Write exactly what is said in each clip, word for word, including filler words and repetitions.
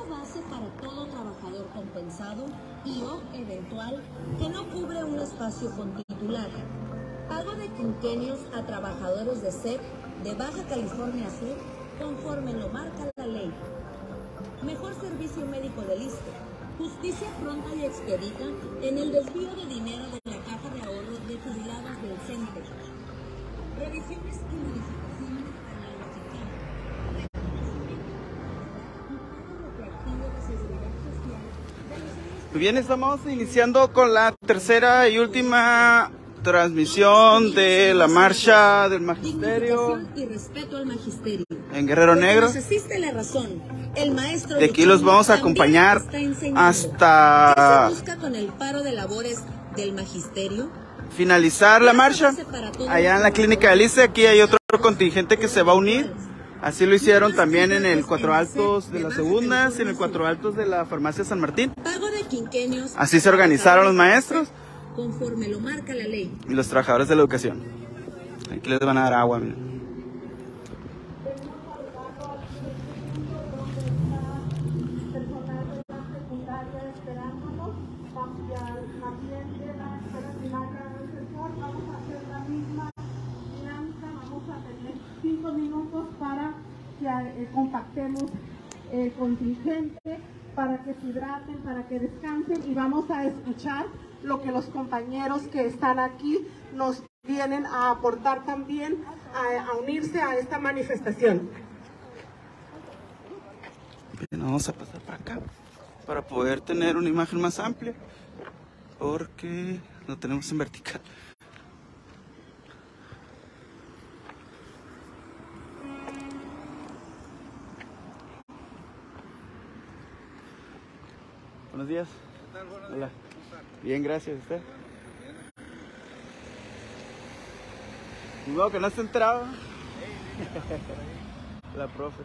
base para todo trabajador compensado y o eventual que no cubre un espacio con titular. Pago de quinquenios a trabajadores de S E P de Baja California Sur conforme lo marca la ley. Mejor servicio médico del I S S S T E. Justicia pronta y expedita en el desvío de dinero de la caja de ahorro de jubilados del C E N T E. Revisiones y modificaciones a la mexicana. Muy bien, estamos iniciando con la tercera y última transmisión de la marcha del magisterio y respeto al magisterio en Guerrero Negro. Nos asiste la razón. El maestro de aquí los vamos a acompañar hasta ¿Qué se busca con el paro de labores del magisterio? Finalizar la marcha allá en la clínica del I S S S T E. Aquí hay otro contingente que se va a unir. Así lo hicieron también en el Cuatro Altos de las Segundas y en el Cuatro Altos de la Farmacia San Martín. Así se organizaron los maestros conforme lo marca la ley y los trabajadores de la educación. Aquí les van a dar agua, miren. Cinco minutos para que eh, compactemos el contingente, para que se hidraten, para que descansen, y vamos a escuchar lo que los compañeros que están aquí nos vienen a aportar también, a, a unirse a esta manifestación. Bien, vamos a pasar para acá para poder tener una imagen más amplia, porque lo tenemos en vertical. Buenos días. ¿Qué tal? Buenos Hola. días. Bien, gracias. ¿Usted? Ni modo que no está entrado. La profe.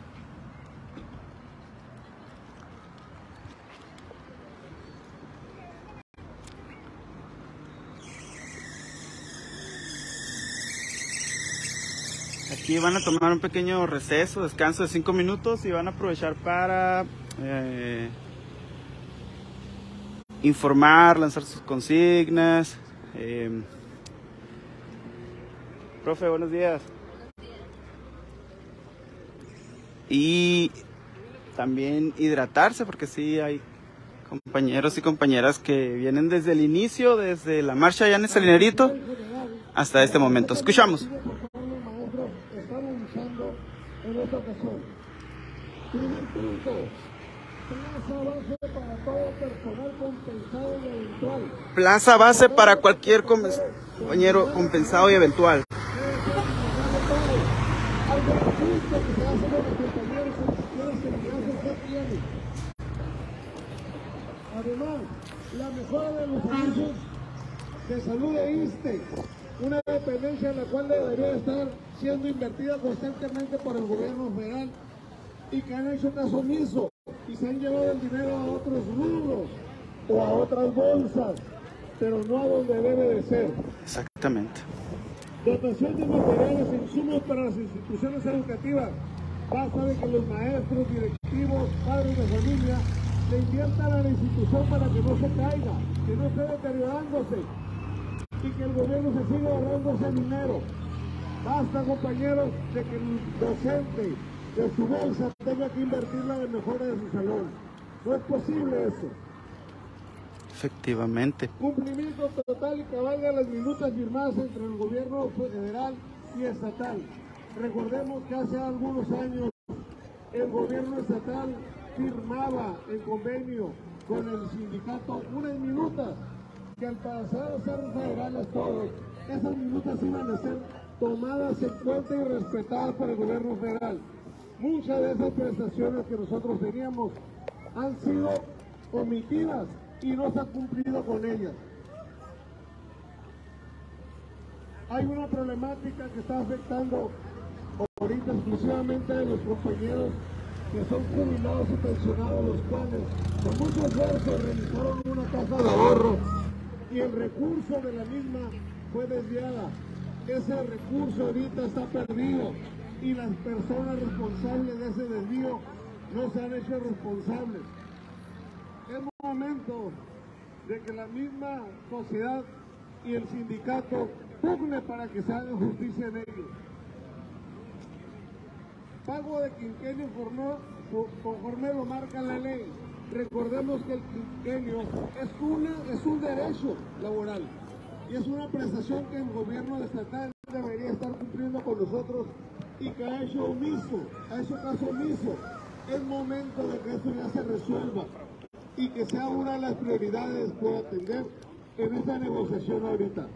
Aquí van a tomar un pequeño receso, descanso de cinco minutos y van a aprovechar para eh, informar, lanzar sus consignas. Eh, profe, buenos días. Y también hidratarse, porque sí hay compañeros y compañeras que vienen desde el inicio, desde la marcha allá en el Salinerito, hasta este momento. Escuchamos. En esta ocasión, primer punto, plaza base para todo personal compensado y eventual. Plaza base para cualquier compañero compensado y eventual. Al beneficio que se hace con los compañeros en las escuelas que la clase se tiene. Además, la mejora de los servicios de salud de I S S S T E. Una dependencia en la cual debería estar siendo invertida constantemente por el gobierno federal, y que han hecho caso omiso y se han llevado el dinero a otros rubros o a otras bolsas, pero no a donde debe de ser. Exactamente. Dotación de materiales e insumos para las instituciones educativas. Basta de que los maestros, directivos, padres de familia le inviertan a la institución para que no se caiga, que no esté deteriorándose, y que el gobierno se siga ahorrando ese dinero. Basta, compañeros, de que el docente de su bolsa tenga que invertirla en mejora de su salón. No es posible eso. Efectivamente. Cumplimiento total y cabal de las minutas firmadas entre el gobierno federal y estatal. Recordemos que hace algunos años el gobierno estatal firmaba el convenio con el sindicato unas minutas que al pasar a ser federales todos, esas minutas iban a ser tomadas en cuenta y respetadas por el gobierno federal. Muchas de esas prestaciones que nosotros teníamos han sido omitidas y no se ha cumplido con ellas. Hay una problemática que está afectando ahorita exclusivamente a los compañeros que son jubilados y pensionados, los cuales con mucho esfuerzo realizaron una caja de ahorro y el recurso de la misma fue desviada. Ese recurso ahorita está perdido y las personas responsables de ese desvío no se han hecho responsables. Es momento de que la misma sociedad y el sindicato pugne para que se haga justicia en ellos. Pago de quinquenio conforme lo marca la ley. Recordemos que el quinquenio es, una, es un derecho laboral y es una prestación que el gobierno estatal debería estar cumpliendo con nosotros y que ha hecho omiso, ha hecho caso omiso. Es momento de que esto ya se resuelva y que sea una de las prioridades por atender en esta negociación ahorita.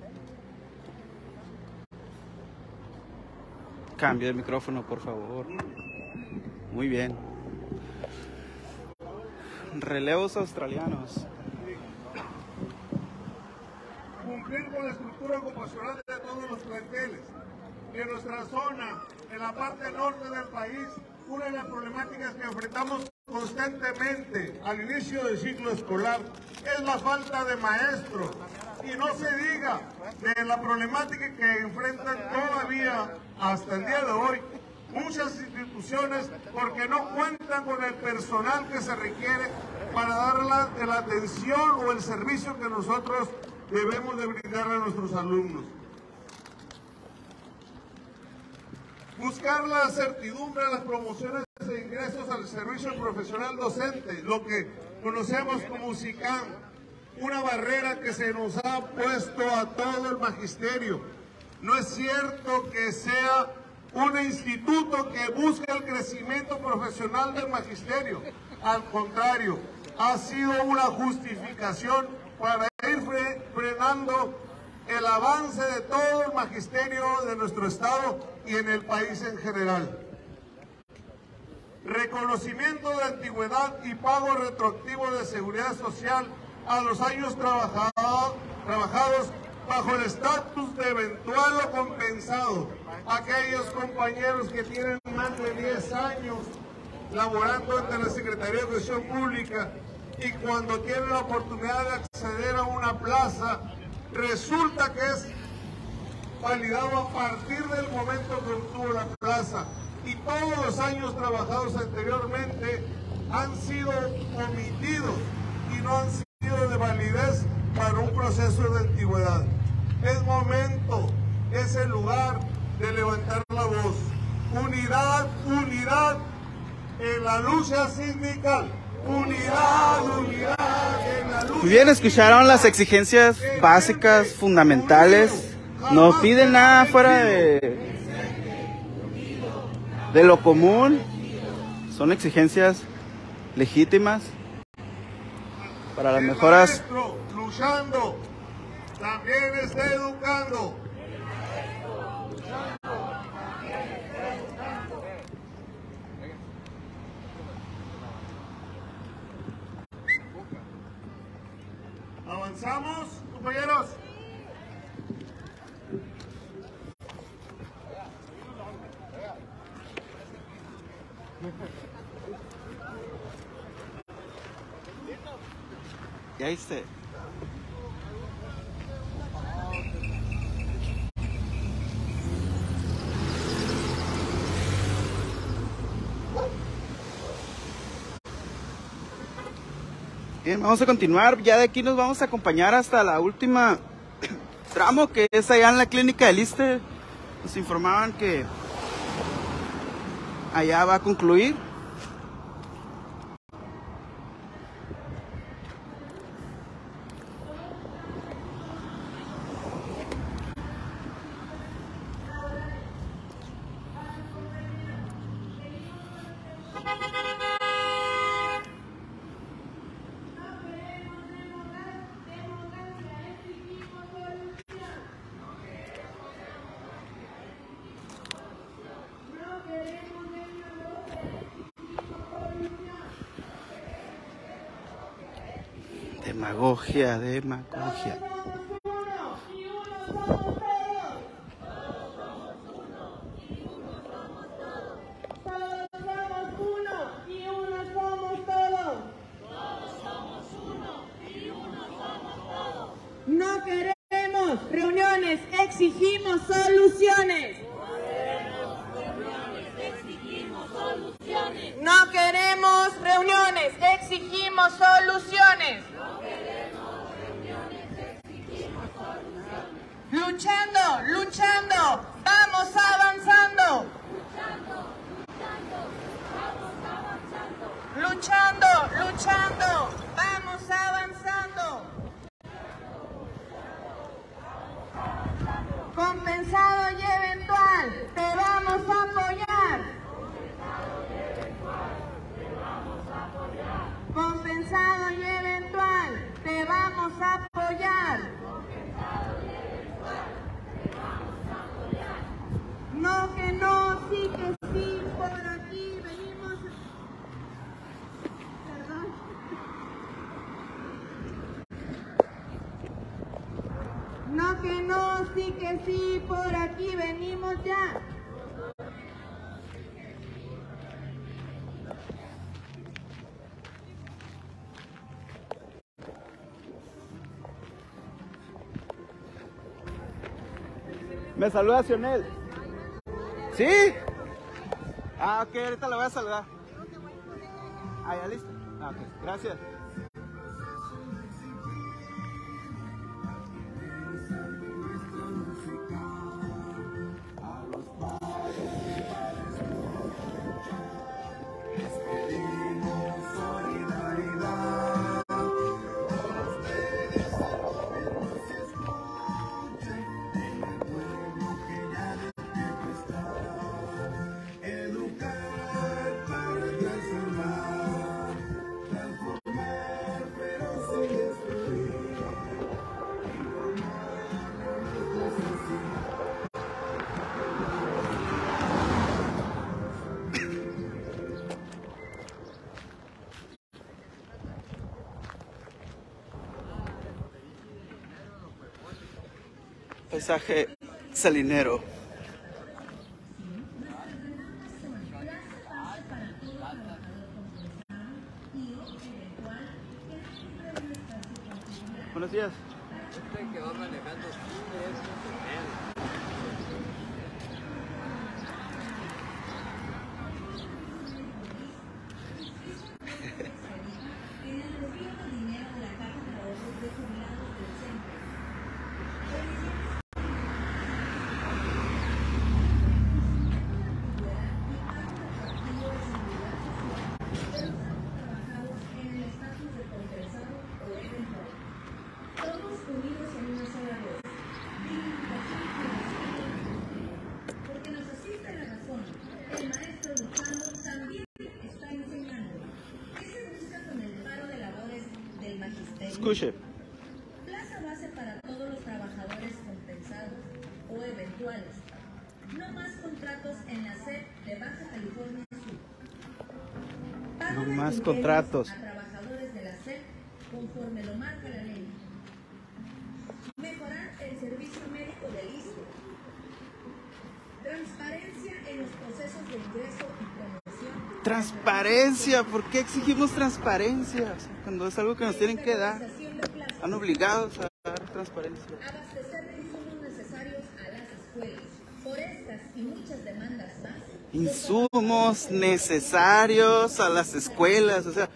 Cambia el micrófono, por favor. Muy bien. Relevos australianos. Cumplir con la estructura ocupacional de todos los planteles. En nuestra zona, en la parte norte del país, una de las problemáticas que enfrentamos constantemente al inicio del ciclo escolar es la falta de maestros. Y no se diga de la problemática que enfrentan todavía hasta el día de hoy muchas instituciones porque no cuentan con el personal que se requiere para dar la, la atención o el servicio que nosotros debemos de brindar a nuestros alumnos. Buscar la certidumbre de las promociones de ingresos al servicio profesional docente, lo que conocemos como S I C A M, una barrera que se nos ha puesto a todo el magisterio. No es cierto que sea un instituto que busque el crecimiento profesional del magisterio. Al contrario, ha sido una justificación para ir fre frenando el avance de todo el magisterio de nuestro estado y en el país en general. Reconocimiento de antigüedad y pago retroactivo de seguridad social a los años trabajado, trabajados bajo el estatus de eventual o compensado. Aquellos compañeros que tienen más de diez años laborando ante la Secretaría de Educación Pública y cuando tienen la oportunidad de acceder a una plaza, resulta que es validado a partir del momento que obtuvo la plaza. Y todos los años trabajados anteriormente han sido omitidos y no han sido de validez para un proceso de antigüedad. Es momento, es el lugar de levantar la voz. Unidad, unidad en la lucha sindical. Unidad, unidad en la lucha. Muy bien, escucharon las exigencias básicas, fundamentales. No piden nada fuera de, de lo común. Son exigencias legítimas para las mejoras. El maestro, luchando, también está educando. ¿Avanzamos, compañeros? Ya viste. Bien, vamos a continuar. Ya de aquí nos vamos a acompañar hasta la última tramo, que es allá en la clínica del ISSSTE. Nos informaban que allá va a concluir. Demagogia, demagogia. No queremos reuniones, exigimos soluciones. No queremos exigimos soluciones. Luchando, luchando, vamos avanzando. Luchando, luchando, vamos avanzando. Compensado y eventual, te vamos a apoyar. Compensado y eventual, te vamos a apoyar. No que no, sí que sí, por aquí venimos. Perdón. No que no, sí que sí, por aquí venimos ya. ¿Me saluda Sionel? ¿Sí? Ah, ok, ahorita la voy a saludar. Ah, ya listo. Ah, ok, gracias. Paisaje salinero. Buenos días. Este que va manejando Escuche. Plaza base para todos los trabajadores compensados o eventuales. No más contratos en la S E P de Baja California Sur. Pago No de más convenios contratos. a trabajadores de la S E P conforme lo marca la ley. Mejorar el servicio médico del I S S S E. Transparencia en los procesos de ingreso y promoción. Transparencia, ¿por qué exigimos transparencia? O sea, cuando es algo que nos tienen que dar, están obligados a dar transparencia. Abastecer de insumos necesarios a las escuelas. Por estas y muchas demandas más. Insumos necesarios a las escuelas, o sea,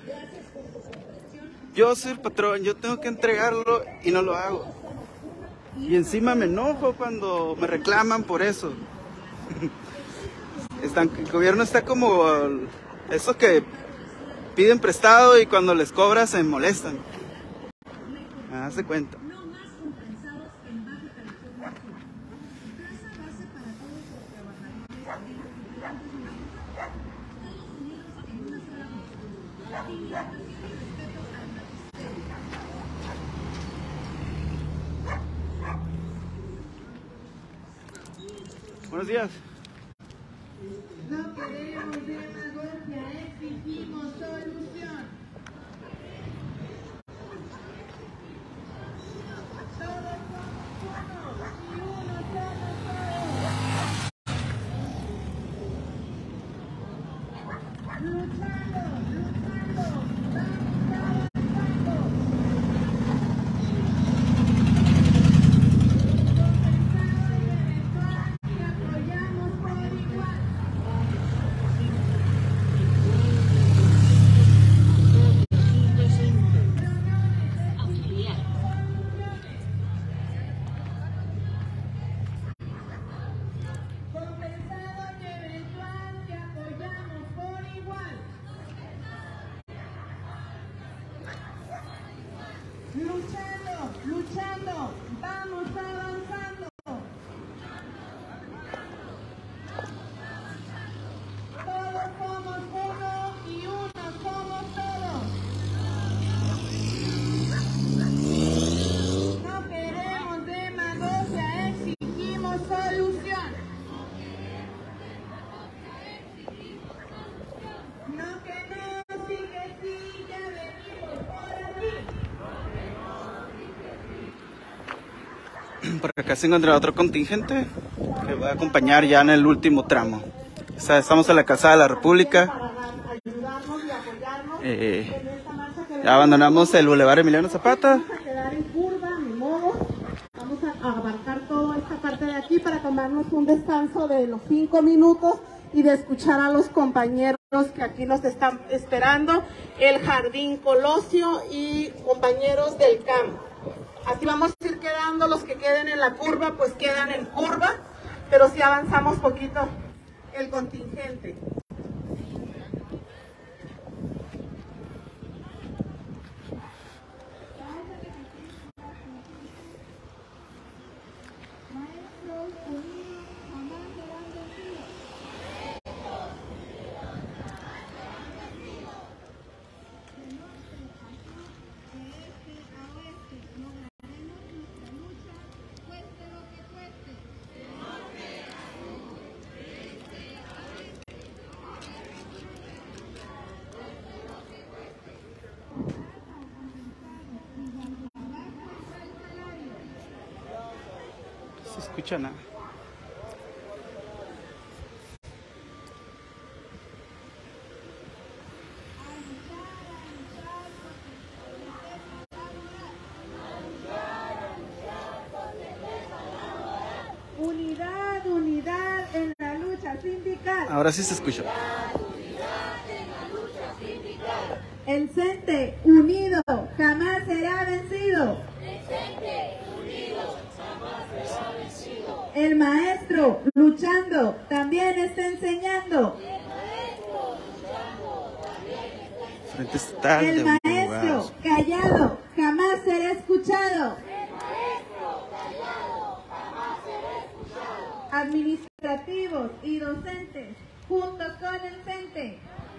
yo soy el patrón, yo tengo que entregarlo y no lo hago. Y encima me enojo cuando me reclaman por eso. Están, el gobierno está como esos que piden prestado y cuando les cobras se molestan. Hazte cuenta. No más compensados en Baja California Sur. Plaza base para todos los trabajadores de los estudiantes mexicanos. Todos unidos en una sola postura. Limitación y respeto al magisterio. Buenos días. No queremos demagogia, exigimos solución. Todos somos uno y uno somos todos. Luchando, luchando, vamos avanzando. Compensado y eventual, y apoyamos luchando, luchando, vamos avanzando. Todos somos uno y uno somos todos. No queremos demagogia, exigimos solución. No que no, sí que sí, ya venimos por aquí. Por acá se encuentra otro contingente que va a acompañar ya en el último tramo. O sea, estamos en la Calzada de la República. Eh, ya abandonamos el Boulevard Emiliano Zapata. Vamos a quedar en curva, ni modo. Vamos a abarcar toda esta parte de aquí para tomarnos un descanso de los cinco minutos y de escuchar a los compañeros que aquí nos están esperando, el Jardín Colosio y compañeros del C A M. Así vamos a ir quedando, los que queden en la curva, pues quedan en curva, pero si avanzamos poquito el contingente. Se escucha nada. Unidad, unidad en la lucha sindical. Ahora sí se escucha. El CENTE unido jamás será vencido. El maestro luchando también está enseñando. Frente Estatal El de maestro Abogados. callado jamás será escuchado. Administrativos y docentes juntos con el CENTE.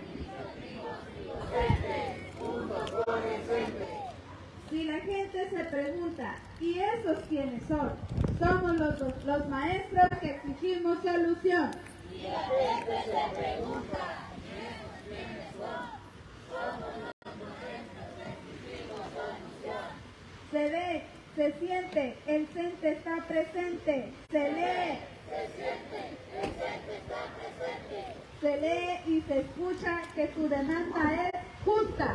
Si la gente se pregunta, ¿y esos quiénes son? Somos los, los maestros que exigimos solución. Si la gente se pregunta, ¿y esos quiénes son? Somos los docentes que exigimos solución. Se ve, se siente, el CENTE está presente. Se lee, se siente, el CENTE está presente. Se lee y se escucha que su demanda es justa.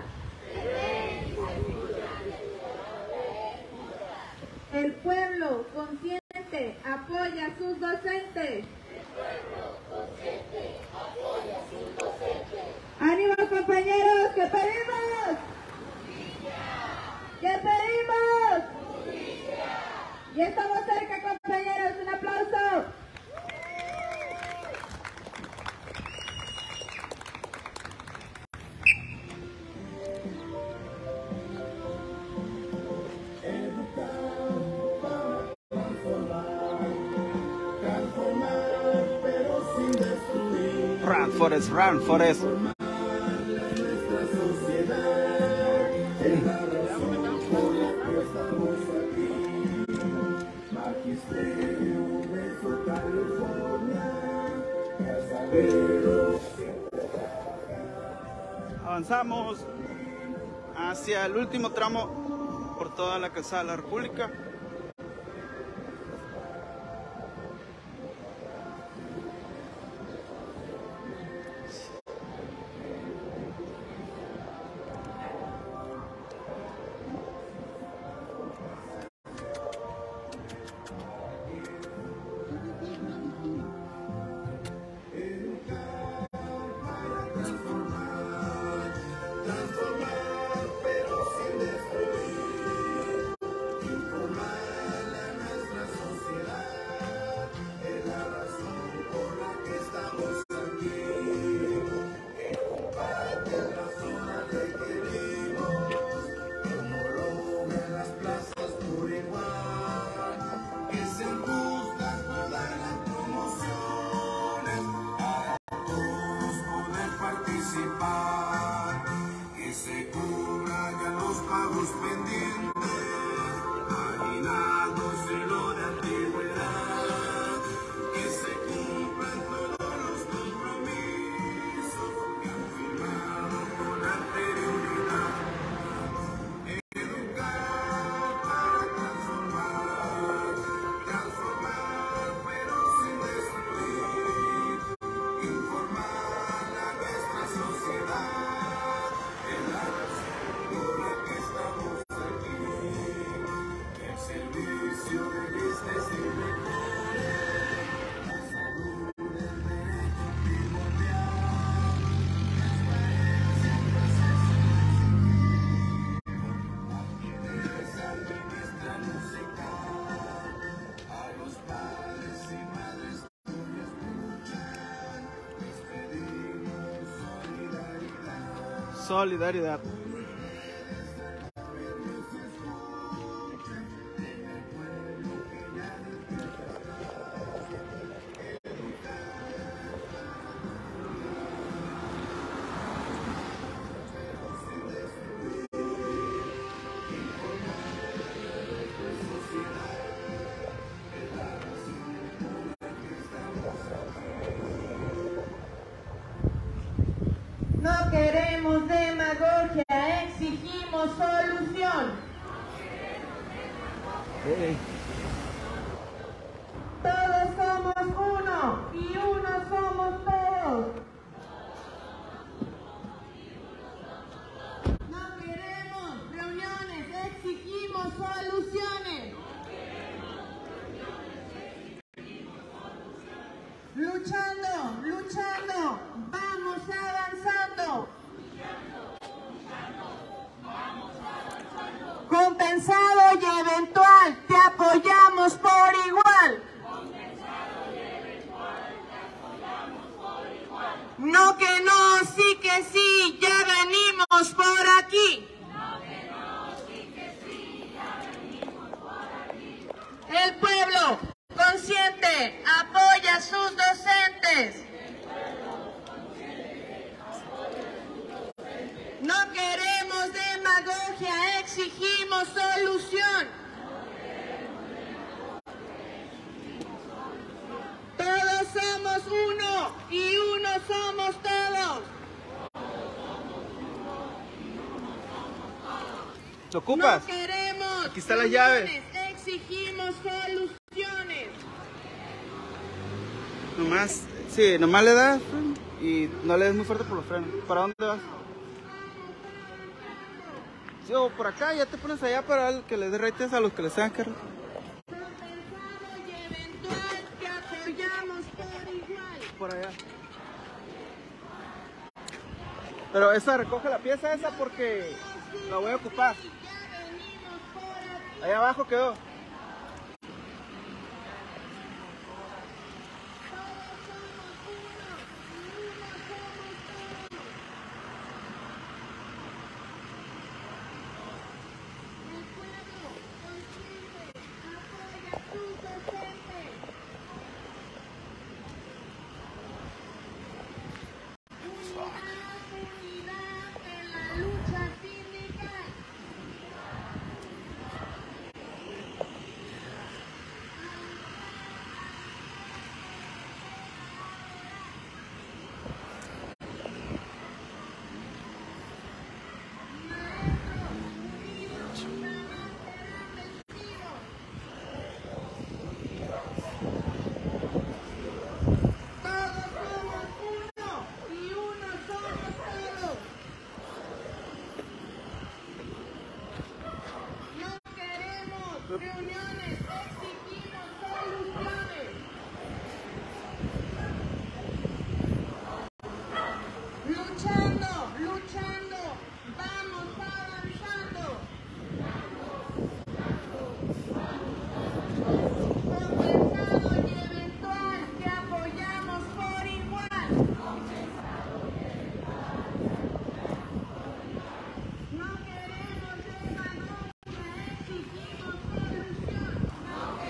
El pueblo consciente apoya a sus docentes. ¡Ánimo, compañeros! ¡Que pedimos! ¡Que pedimos! ¡Ya estamos cerca, compañeros! ¡Un aplauso! Run, Forest, run, Forest. Avanzamos hacia el último tramo por toda la Calzada de la República. Solidaridad. No queremos demagogia, exigimos solución. Hey. Todos somos uno y uno somos todos. No queremos reuniones, exigimos soluciones. Luchando, luchando, vamos avanzando. Compensado y eventual, te apoyamos por igual. No que no, sí que sí, ya venimos por aquí. El pueblo consciente apoya a sus docentes. No queremos demagogia, exigimos solución. Todos somos uno y uno somos todos. ¿Lo ocupas? No queremos Aquí está la llave. Exigimos soluciones. Nomás, sí, nomás le das y no le des muy fuerte por los frenos. ¿Para dónde vas? Sí, o por acá, ya te pones allá para que les derretes a los que les tengan que... Compensado y eventual, te apoyamos por igual. Por allá. Pero esa, recoge la pieza esa porque la voy a ocupar. Ya venimos por aquí. Allá abajo quedó. Reuniones, exigimos soluciones. Luchando, luchando, vamos avanzando. Compensado y eventual, te apoyamos por igual. No queremos demagogia, exigimos solución.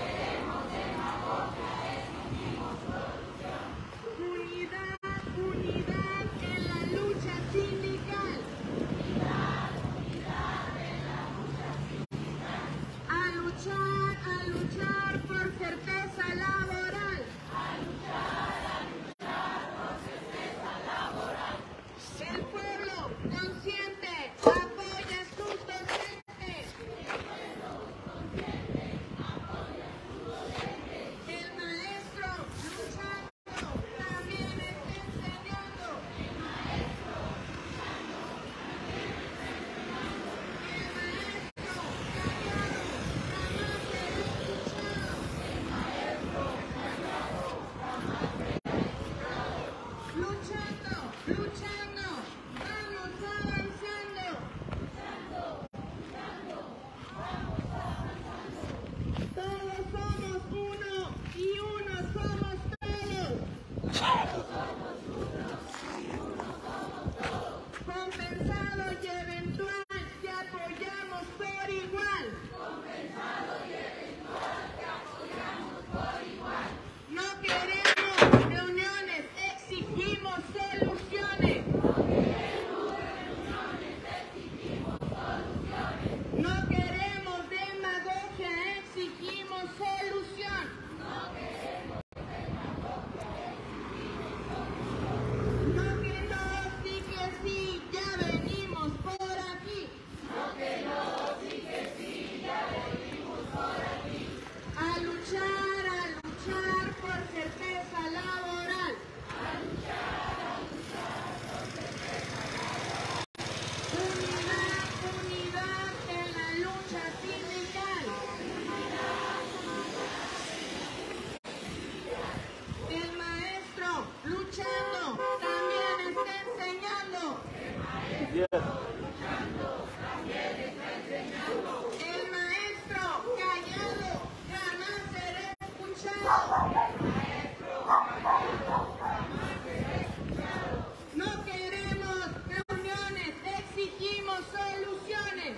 queremos soluciones.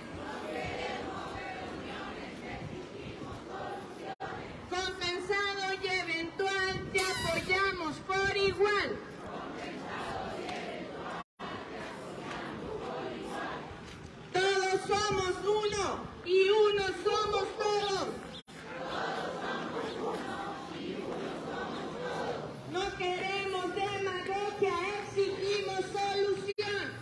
Compensado y eventual, te apoyamos por igual. Todos somos uno y uno somos todos. No queremos demagogia, exigimos solución.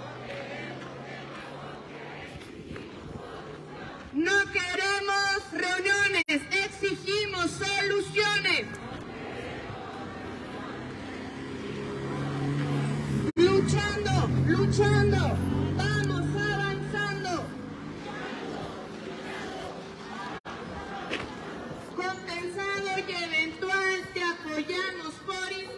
No queremos reuniones, exigimos soluciones. Luchando, luchando, vamos avanzando. Compensado y eventual, te apoyamos por igual.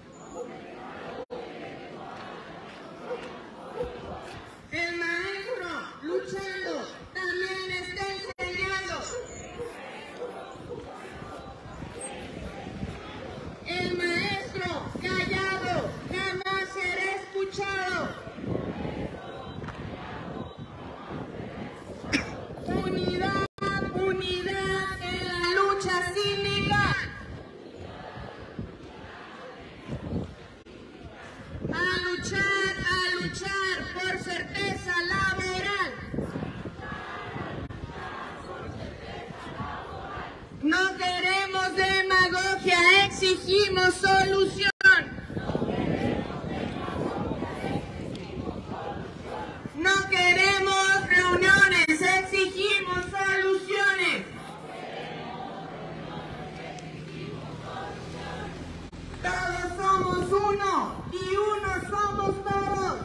El maestro, luchando, también está enseñando. El maestro, callado, jamás será escuchado. Unidad, unidad en la lucha sindical. A luchar, a luchar por certeza laboral. No queremos demagogia, exigimos solución. No queremos reuniones, exigimos soluciones. Todos somos uno y uno somos todos.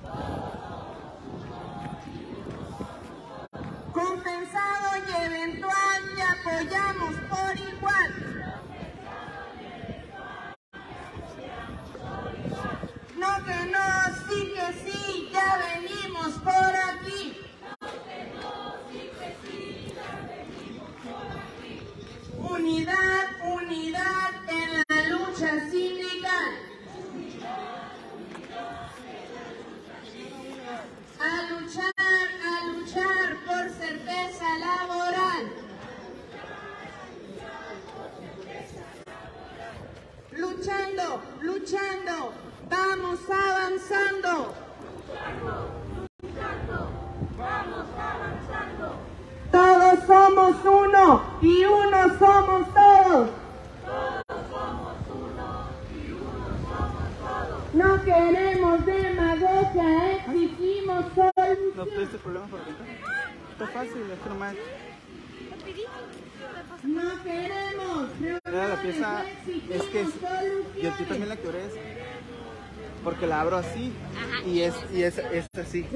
Compensado y eventual, te apoyamos por igual. No que no, sí que sí, ya venimos por aquí. Unidad, unidad en la lucha sindical. A luchar, a luchar por certeza laboral. Luchando, luchando, vamos avanzando. Todos somos uno y uno somos todos. No queremos demagogia, exigimos solución. ¿No tuviste problema para cantar? Está fácil, es que nomás. No queremos Mira, la pieza es que es, yo, yo también la quebré esa, porque la abro así y es y es, es así.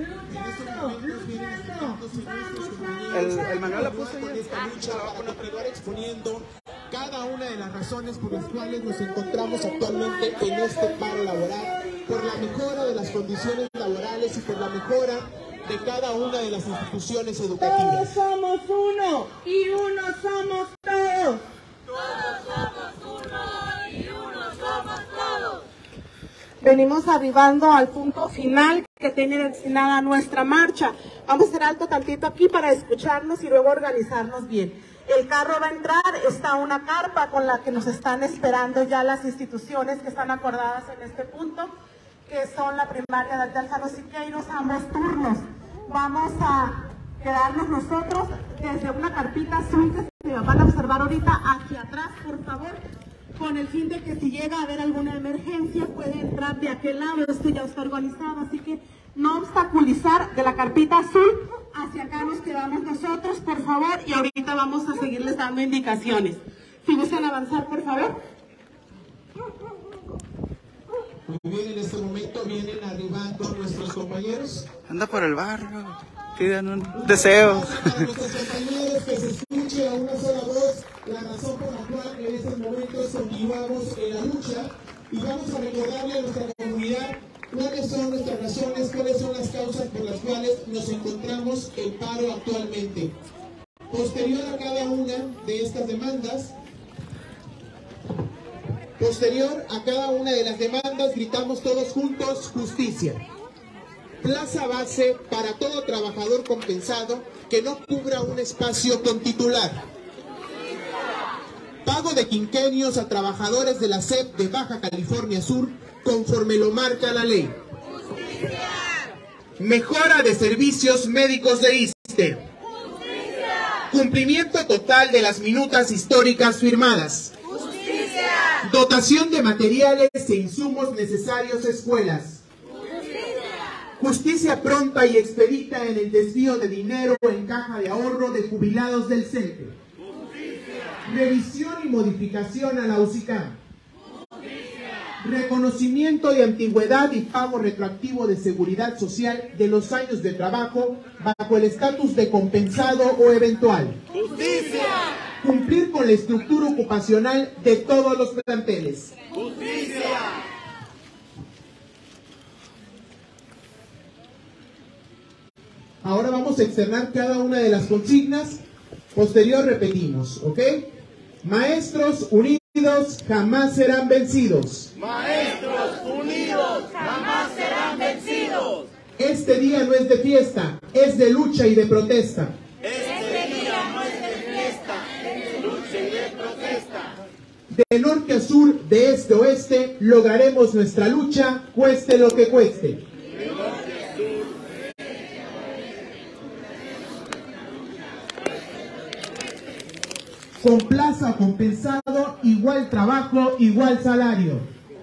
El, el manual la puse ya. Esta lucha para continuar exponiendo cada una de las razones por las cuales nos encontramos actualmente en este paro laboral, por la mejora de las condiciones laborales y por la mejora de cada una de las instituciones educativas. Todos somos uno y uno somos todos. Venimos arribando al punto final que tiene destinada nuestra marcha. Vamos a hacer alto tantito aquí para escucharnos y luego organizarnos bien. El carro va a entrar, está una carpa con la que nos están esperando ya las instituciones que están acordadas en este punto, que son la primaria de Alfaro Siqueiros, ambos turnos. Vamos a quedarnos nosotros desde una carpita azul que se van a observar ahorita hacia atrás, por favor, con el fin de que si llega a haber alguna emergencia puede entrar de aquel lado. Esto ya está organizado, así que no obstaculizar. De la carpita azul hacia acá nos quedamos nosotros, por favor, y ahorita vamos a seguirles dando indicaciones. Si gustan avanzar, por favor. Muy bien, en este momento vienen arribando nuestros compañeros. Anda por el barrio, pidan un deseo. Para nuestros compañeros que se escuche a una sola voz la razón por la cual en estos momentos continuamos en la lucha, y vamos a recordarle a nuestra comunidad cuáles son nuestras razones, cuáles son las causas por las cuales nos encontramos en paro actualmente. Posterior a cada una de estas demandas, Posterior a cada una de las demandas, gritamos todos juntos: justicia. Plaza base para todo trabajador compensado que no cubra un espacio con titular. Pago de quinquenios a trabajadores de la S E P de Baja California Sur conforme lo marca la ley. Mejora de servicios médicos de ISSSTE. Cumplimiento total de las minutas históricas firmadas. Dotación de materiales e insumos necesarios a escuelas. Justicia pronta y expedita en el desvío de dinero en caja de ahorro de jubilados del CENTE. Revisión y modificación a la U C I C A M. Reconocimiento de antigüedad y pago retroactivo de seguridad social de los años de trabajo bajo el estatus de compensado o eventual. ¡Justicia! Cumplir con la estructura ocupacional de todos los planteles. ¡Justicia! Ahora vamos a externar cada una de las consignas. Posterior repetimos, ¿ok? Maestros unidos jamás serán vencidos. Maestros unidos jamás serán vencidos. Este día no es de fiesta, es de lucha y de protesta. Este día no es de fiesta, es de lucha y de protesta. De norte a sur, de este a oeste, lograremos nuestra lucha, cueste lo que cueste. Con plaza compensado, igual trabajo, igual salario.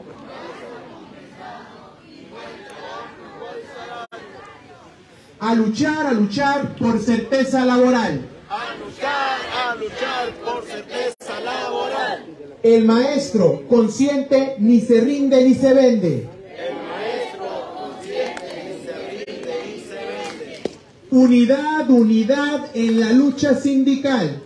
A luchar, a luchar por certeza laboral. A luchar, a luchar por certeza laboral. El maestro consciente ni se rinde ni se vende. El maestro consciente ni se rinde ni se vende. Unidad, unidad en la lucha sindical.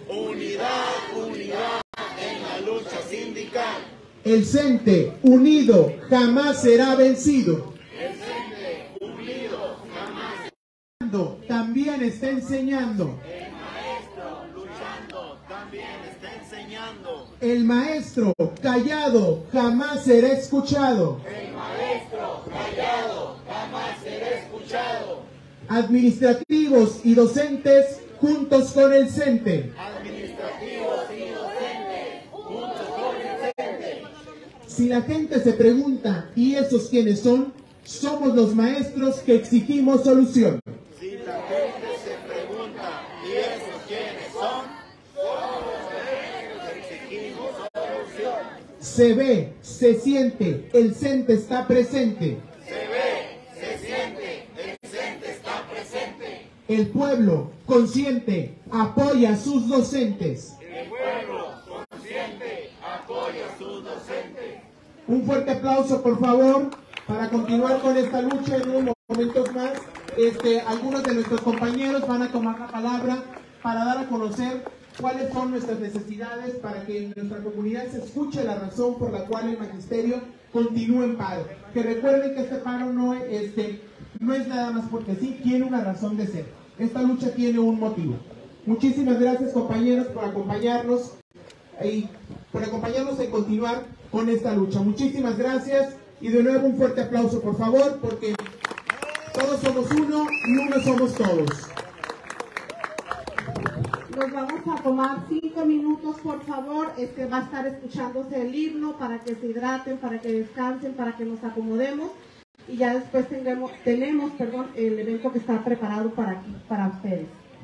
El CENTE unido jamás será vencido. El CENTE unido jamás luchando también está enseñando. El maestro luchando también está enseñando. El maestro callado jamás será escuchado. El maestro callado jamás será escuchado. Administrativos y docentes juntos con el CENTE. Administrativos y docentes juntos con el CENTE. Si la gente se pregunta, ¿y esos quiénes son? Somos los maestros que exigimos solución. Si la gente se pregunta, ¿y esos quiénes son? Somos los maestros que exigimos solución. Se ve, se siente, el CENTE está presente. Se ve, se siente, el CENTE está presente. El pueblo, consciente, apoya a sus docentes. El pueblo, consciente, apoya a sus docentes. Un fuerte aplauso, por favor, para continuar con esta lucha. En unos momentos más, este, algunos de nuestros compañeros van a tomar la palabra para dar a conocer cuáles son nuestras necesidades para que en nuestra comunidad se escuche la razón por la cual el magisterio continúa en paro. Que recuerden que este paro no es, este, no es nada más porque sí, tiene una razón de ser. Esta lucha tiene un motivo. Muchísimas gracias, compañeros, por acompañarnos y por acompañarnos en continuar con esta lucha. Muchísimas gracias y de nuevo un fuerte aplauso, por favor, porque todos somos uno y uno somos todos. Nos vamos a tomar cinco minutos, por favor. Este va a estar escuchándose el himno para que se hidraten, para que descansen, para que nos acomodemos y ya después tengamos, tenemos, perdón, el evento que está preparado para aquí, para ustedes.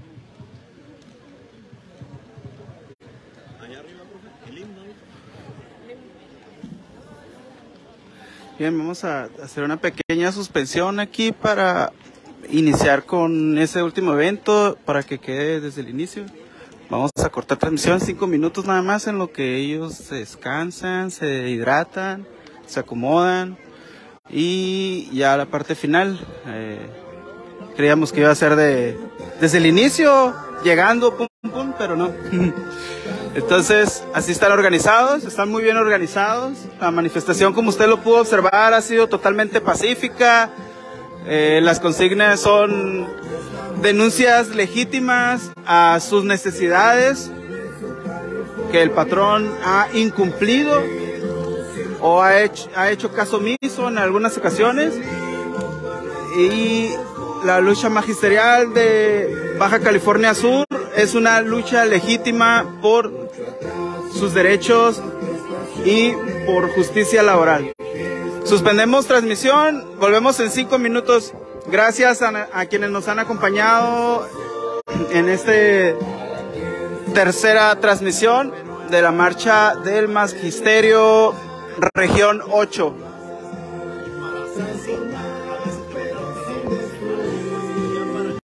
Bien, vamos a hacer una pequeña suspensión aquí para iniciar con ese último evento, para que quede desde el inicio. Vamos a cortar transmisión cinco minutos nada más en lo que ellos se descansan, se hidratan, se acomodan y ya la parte final. Eh, creíamos que iba a ser de desde el inicio, llegando, pum, pum, pero no. Entonces, así están organizados, están muy bien organizados. La manifestación, como usted lo pudo observar, ha sido totalmente pacífica. Eh, las consignas son denuncias legítimas a sus necesidades que el patrón ha incumplido o ha hecho, ha hecho caso omiso en algunas ocasiones. y la lucha magisterial de Baja California Sur es una lucha legítima por sus derechos y por justicia laboral. Suspendemos transmisión, volvemos en cinco minutos. Gracias a, a quienes nos han acompañado en esta tercera transmisión de la marcha del Magisterio Región ocho.